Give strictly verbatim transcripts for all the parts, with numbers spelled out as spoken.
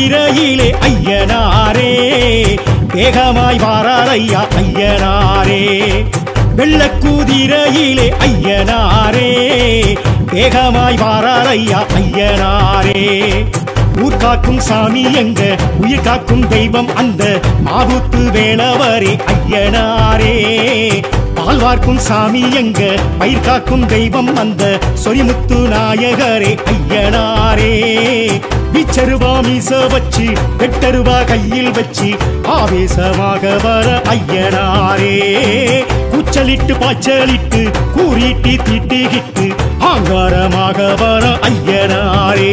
குதிரையிலே ஐயனாரே வேகமாய் வாரார் ஐயா ஐயனாரே வெள்ள குதிரையிலே ஐயனாரே வேகமாய் வாரார் ஐயா ஐயனாரே ஊர் காக்கும் சாமி எங்க உயிர் காக்கும் தெய்வம் அந்த மாவுத்து வேளவரே ஐயனாரே பால் வார்க்கும் சாமி எங்க பயிர் காக்கும் தெய்வம் அந்த சொரிமுத்து நாயகரே ஐயனாரே விச்சருவா மீச வச்சு வெட்டருவா கையில் வச்சு ஆவேசமாக வர ஐயனாரே கூச்சலிட்டு பாய்ச்சலிட்டு கூறிட்டு திட்டுகிட்டு ஆங்காரமாக வர ஐயனாரே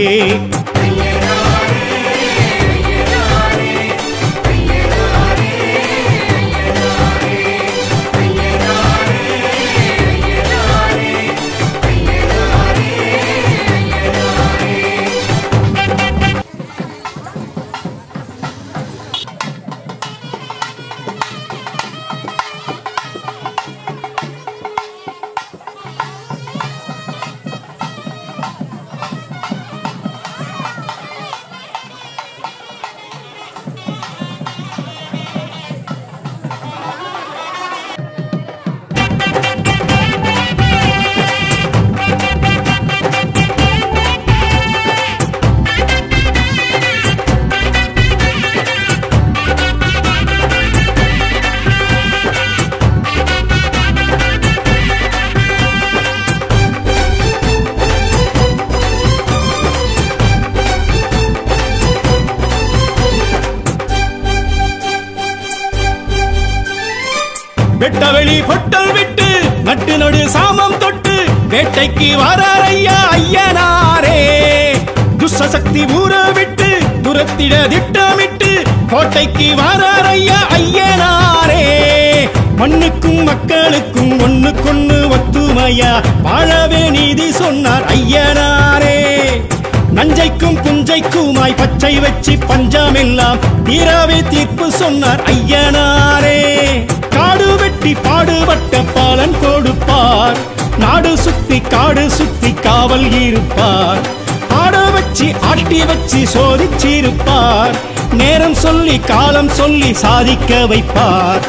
வெட்டவெளி பொட்டல் விட்டு நட்டு நடு சாமம் தொட்டு வேட்டைக்கு வரார் ஐயா ஐயனாரே துஷ்சக்தி ஊற விட்டு துரத்திட திட்டமிட்டு கோட்டைக்கு வரார் ஐயா ஐயனாரே மண்ணுக்கும் மக்களுக்கும் ஒண்ணுக்கொண்ணு ஒத்துமையா வாழவே நீதி சொன்னார் ஐயனாரே நஞ்சைக்கும் புஞ்சைக்குமாய் பச்சை வச்சு பஞ்சமெல்லாம் தீராவே தீர்ப்பு சொன்னார் ஐயனாரே காடு வெட்டி பாடுபட்ட பாலன் கொடுப்பார் நாடு சுத்தி காடு சுத்தி காவல் இருப்பார் ஆட வச்சு ஆட்டி வச்சு சோதிச்சிருப்பார் நேரம் சொல்லி காலம் சொல்லி சாதிக்க வைப்பார்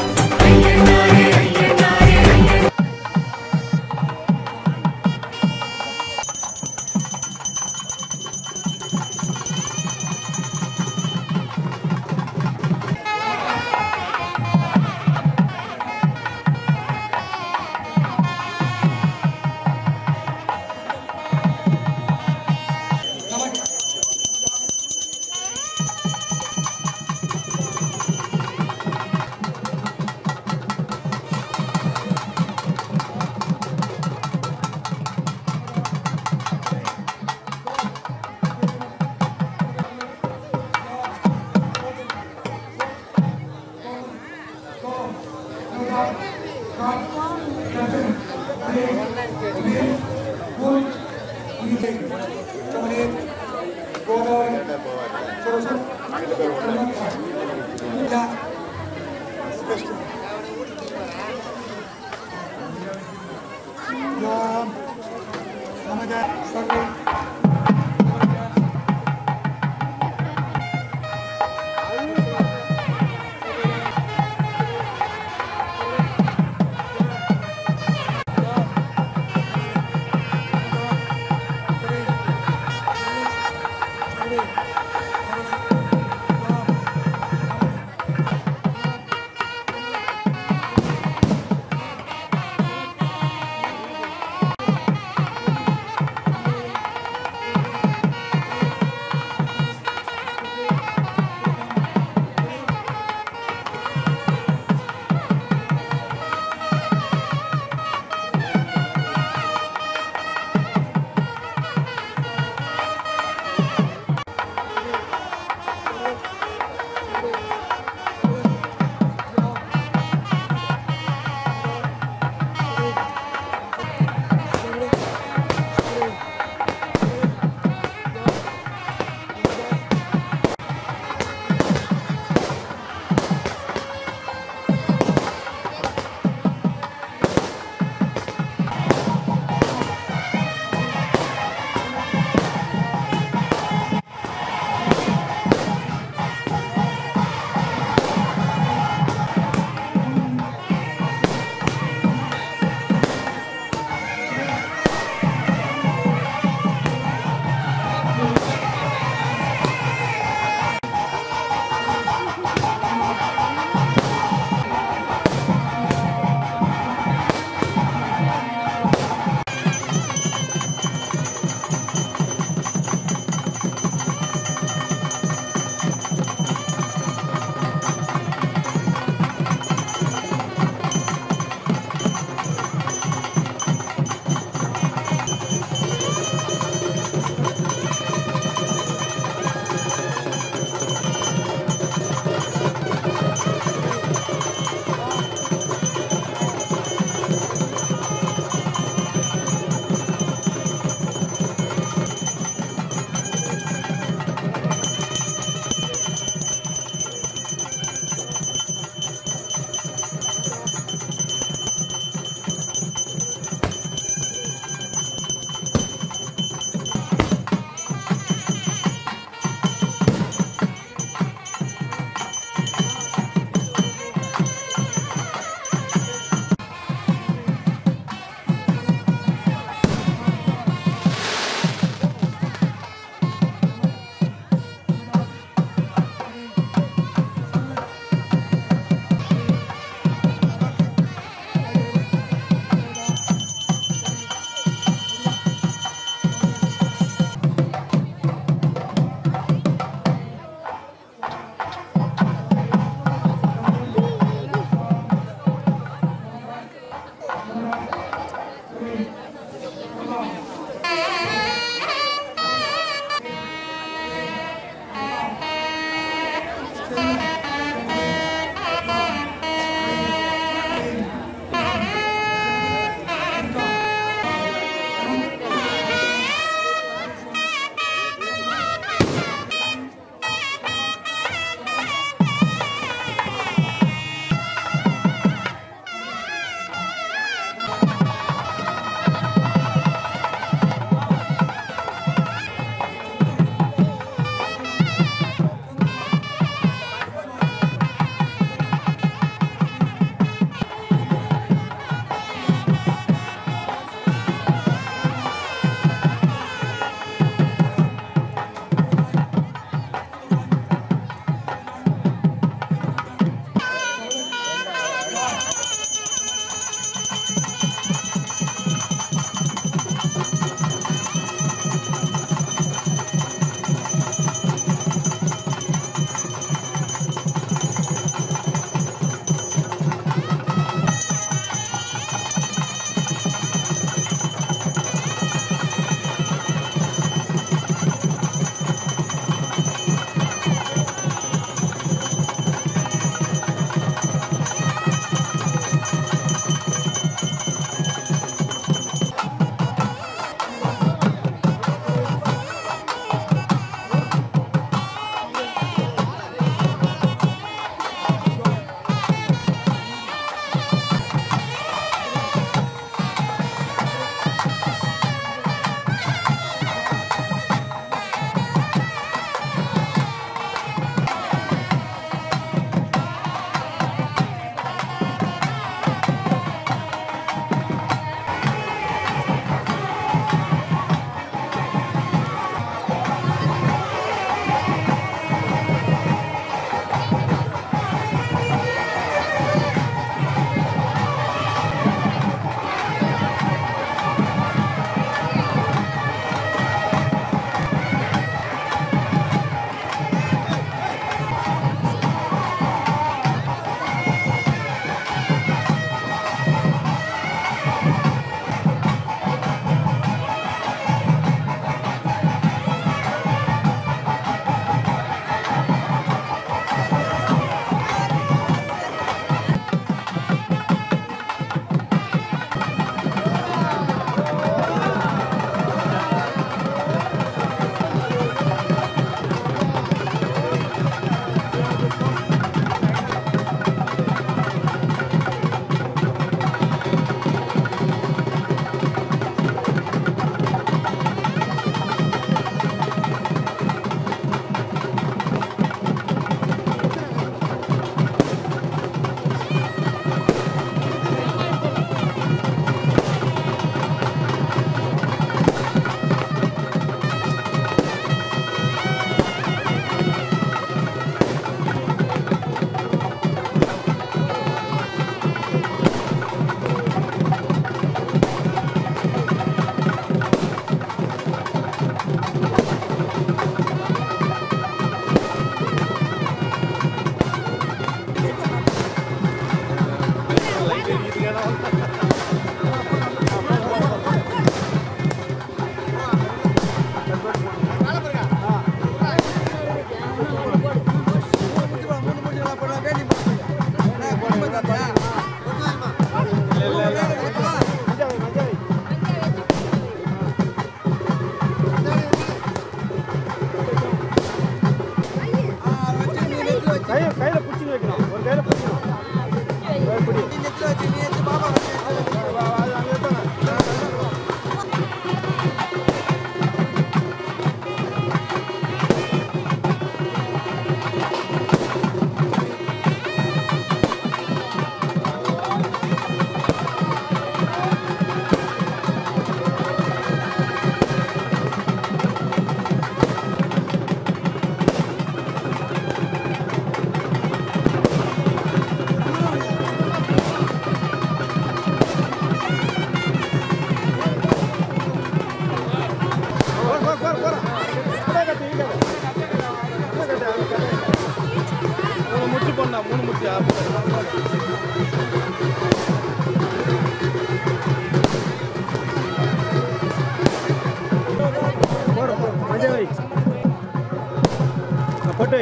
Foto.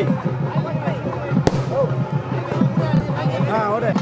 Ah, udah.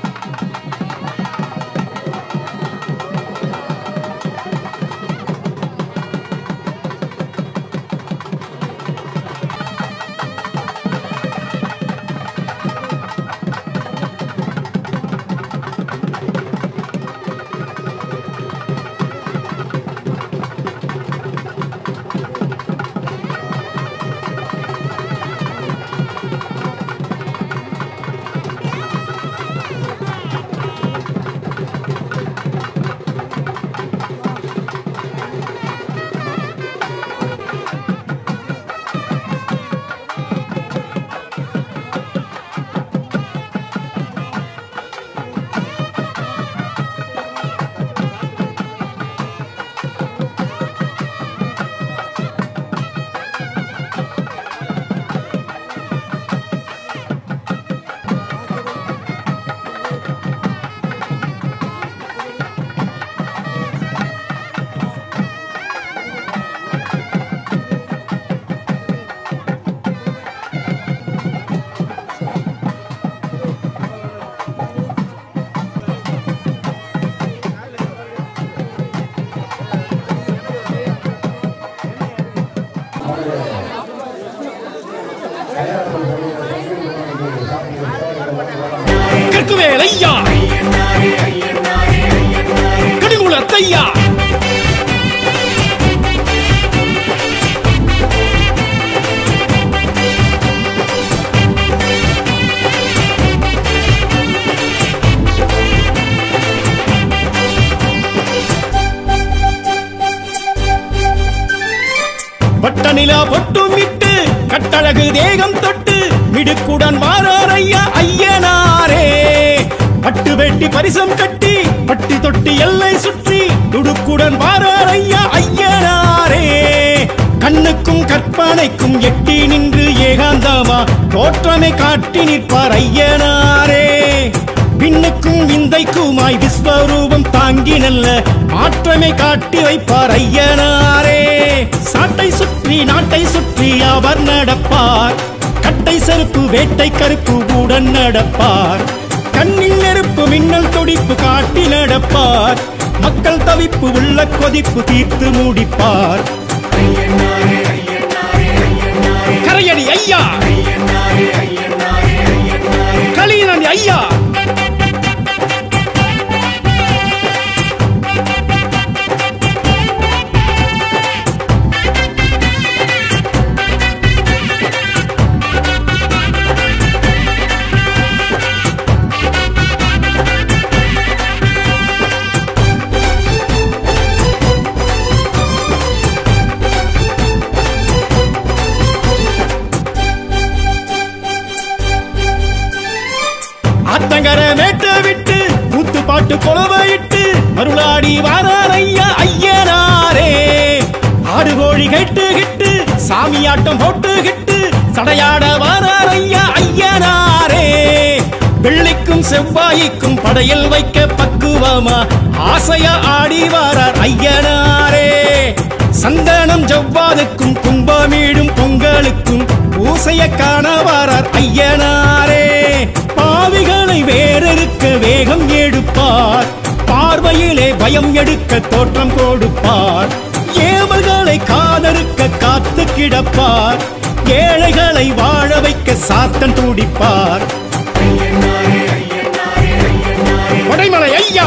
கற்குவேல் ஐயா, கடிகுலத்தையா, வட்ட நிலா பொட்டும் இட்டு கட்டழகு தேகம் தொட்டு மிடுக்குடன் வாரார் ஐயா ஐயனாரே. பட்டு வெட்டி பரிசம் கட்டி பட்டி தொட்டி எல்லை சுற்றி துடுக்குடன் வாரார் ஐயா ஐயனாரே. கண்ணுக்கும் கற்பனைக்கும் எட்டி நின்று ஏகாந்தமா தோற்றமை காட்டி நிற்பார் ஐயனாரே. பின்னுக்கும் விந்தைக்குமாய் விஸ்வரூபம் தாங்கி நல்ல மாற்றமை காட்டி வைப்பார் ஐயனாரே. சாட்டை சுற்றி நாட்டை சுற்றி அவர் நடப்பார், கட்டை செருப்பு வேட்டை கருப்பு உடன் நடப்பார். கண்ணில் நெருப்பு மின்னல் துடிப்பு காட்டி நடப்பார், மக்கள் தவிப்பு உள்ள கொதிப்பு தீர்த்து முடிப்பார். கரையடி ஐயா, களியனி ஐயா, ஆத்தங்கர மேட்ட விட்டு கூத்து பாட்டு கொலவையிட்டு மருளாடி வாரார் ஐயா ஐயனாரே. ஆடு கோழி கேட்டு கிட்டு சாமியாட்டம் போட்டு கிட்டு சடையாட வாரார் ஐயா ஐயனாரே. வெள்ளிக்கும் செவ்வாய்க்கும் படையல் வைக்க பக்குவமா ஆசையா ஆடி வாரார் ஐயனாரே. சந்தனம் ஜவ்வாதுக்கும் கும்பமீடும் பொங்கலுக்கும் பூசைய காண வாரார் ஐயனாரே. பாவிகளை வேறறுக்க வேகம் எடுப்பார், பார்வையிலே பயம் எடுக்க தோற்றம் கொடுப்பார். ஏவல்களை காதறுக்க காத்து கிடப்பார், ஏழைகளை வாழ வைக்க சாத்தன் துடிப்பார். வடைமலை ஐயா,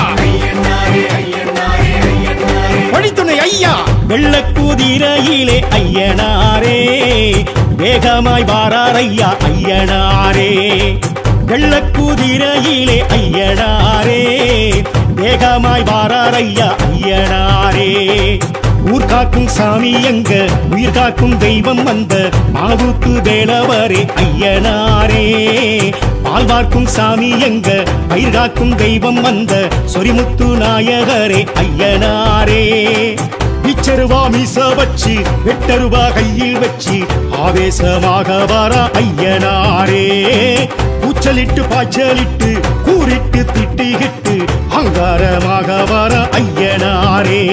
வழித்துணை ஐயா, வெள்ளக்குதிரையிலே ஐயனாரே. வேகமாய் வாரார் ஐயா ஐயனாரே. வெள்ளக்குதிரையிலே ஐயனாரே, வேகமாய் வாரார் ஐயா ஐயனாரே. ஊர் காக்கும் சாமி எங்க, உயிர் காக்கும் தெய்வம் வந்த மாவுக்கு வேலவரே ஐயனாரே. பால் பார்க்கும் சாமி எங்க, பயிர் காக்கும் தெய்வம் வந்த சொரிமுத்து நாயகரே ஐயனாரே. பிச்சருவா மீச வச்சு வெட்டருவா கையில் வச்சு ஆவேசமாக வர ஐயனாரே கூச்சலிட்டு பாய்ச்சலிட்டு கூறிட்டு திட்டிகிட்டு அங்காரமாக வர ஐயனாரே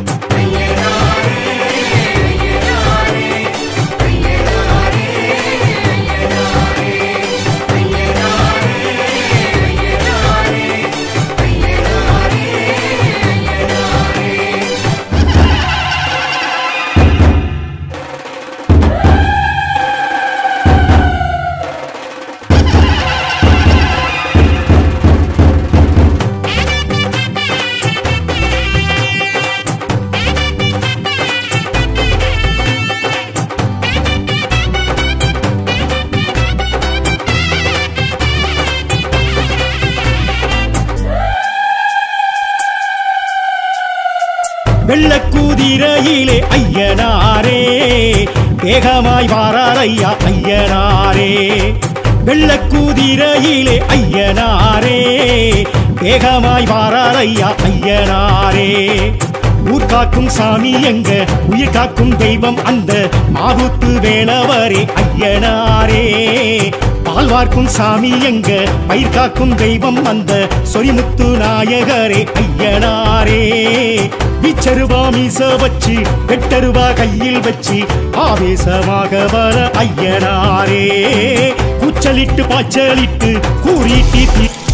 வெள்ளக்கூதிரையிலே ஐயனாரே வேகமாய் வாரார் ஐயா ஐயனாரே வெள்ளக்கூதிரையிலே ஐயனாரே வேகமாய் வாரார் ஐயா ஐயனாரே ஊர் காக்கும் சாமி எங்க உயிர் காக்கும் தெய்வம் அந்த மாவுத்து வேளவரே ஐயனாரே பால் வார்க்கும் சாமி எங்க பயிர் காக்கும் தெய்வம் அந்த சொரிமுத்து நாயகரே ஐயனாரே பிச்சருவா மீச வச்சு வெட்டருவா கையில் வச்சு ஆவேசமாக வர ஐயனாரே கூச்சலிட்டு பாய்ச்சலிட்டு கூறிட்டு